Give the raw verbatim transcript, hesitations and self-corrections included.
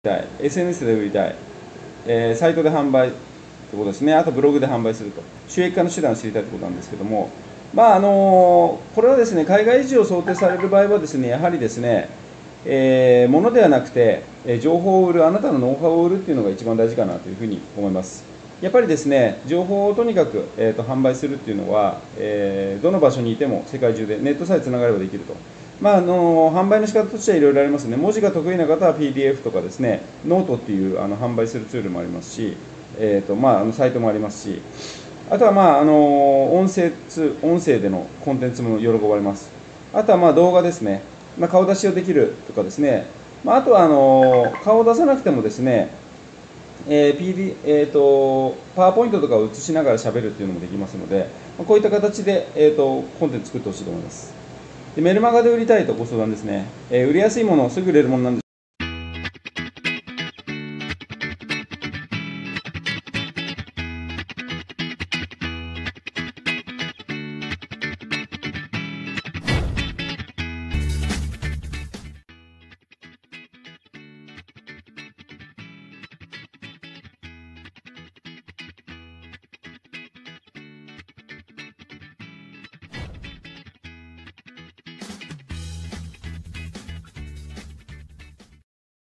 たい、エスエヌエス で売りたい、えー、サイトで販売ということですね、あとブログで販売すると、収益化の手段を知りたいということなんですけども、まああのー、これはですね、海外移住を想定される場合はですね、やはりですね、えー、物ではなくて、え情報を売る、あなたのノウハウを売るっていうのが一番大事かなというふうに思います。やっぱりですね、情報をとにかく、えー、と販売するっていうのは、えー、どの場所にいても世界中でネットさえつながればできると。まあ、あの販売の仕方としてはいろいろありますね。文字が得意な方は ピーディーエフ とかですね、ノートっていうあの販売するツールもありますし、えーとまあ、あのサイトもありますし、あとは、まあ、あの音声つ音声でのコンテンツも喜ばれます。あとはまあ動画ですね、まあ、顔出しをできるとかですね、まあ、あとはあの顔を出さなくてもですね、えー ピーディー えーと、パワーポイントとかを映しながら喋るっていうのもできますので、こういった形で、えーと、コンテンツ作ってほしいと思います。でメルマガで売りたいとご相談ですね、えー売りやすいものをすぐ売れるものなんで